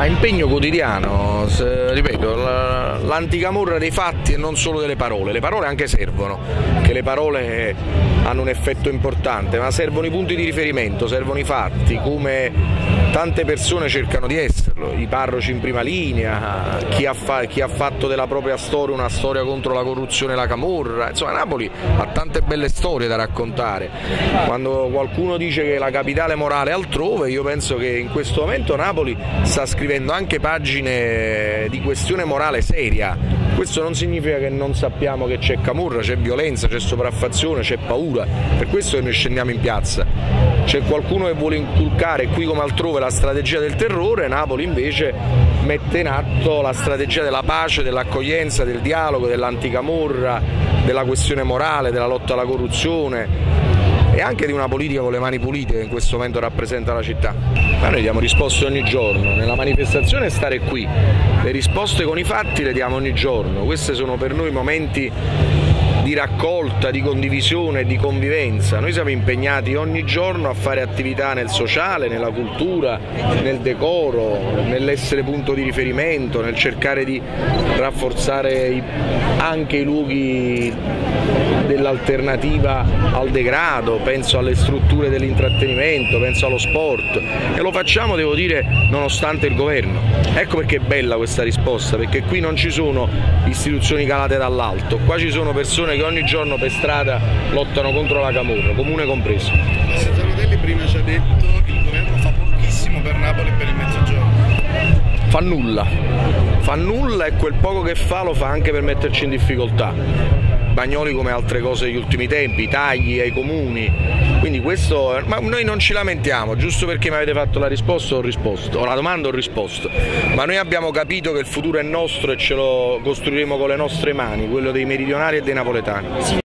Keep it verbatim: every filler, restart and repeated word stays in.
impegno quotidiano, se, ripeto, l'anticamorra dei fatti e non solo delle parole. Le parole anche servono, che le parole hanno un effetto importante, ma servono i punti di riferimento, servono i fatti, come tante persone cercano di esserlo, i parroci in prima linea, chi ha, fa, chi ha fatto della propria storia una storia contro la corruzione e la camorra. Insomma, Napoli ha tante belle storie da raccontare. Quando qualcuno dice che la capitale morale è altrove, io penso che in questo momento Napoli sta scrivendo anche pagine di questione morale seria. Questo non significa che non sappiamo che c'è camorra, c'è violenza, c'è sopraffazione, c'è paura, per questo che noi scendiamo in piazza. C'è qualcuno che vuole inculcare qui come altrove la strategia del terrore, Napoli invece mette in atto la strategia della pace, dell'accoglienza, del dialogo, dell'anticamorra, della questione morale, della lotta alla corruzione e anche di una politica con le mani pulite che in questo momento rappresenta la città. Ma noi diamo risposte ogni giorno, nella manifestazione stare qui, le risposte con i fatti le diamo ogni giorno, questi sono per noi momenti di raccolta, di condivisione e di convivenza. Noi siamo impegnati ogni giorno a fare attività nel sociale, nella cultura, nel decoro, nell'essere punto di riferimento, nel cercare di rafforzare i, anche i luoghi dell'alternativa al degrado, penso alle strutture dell'intrattenimento, penso allo sport, e lo facciamo, devo dire, nonostante il governo. Ecco perché è bella questa risposta, perché qui non ci sono istituzioni calate dall'alto, qua ci sono persone che ogni giorno per strada lottano contro la camorra, comune compreso. Massimo Zanotelli prima ci ha detto che il governo fa pochissimo per Napoli e per il Mezzogiorno. Fa nulla, fa nulla e quel poco che fa lo fa anche per metterci in difficoltà. Bagnoli come altre cose degli ultimi tempi, i tagli ai comuni, quindi questo, ma noi non ci lamentiamo, giusto perché mi avete fatto la risposta ho risposto, o la domanda ho risposto, ma noi abbiamo capito che il futuro è nostro e ce lo costruiremo con le nostre mani, quello dei meridionali e dei napoletani.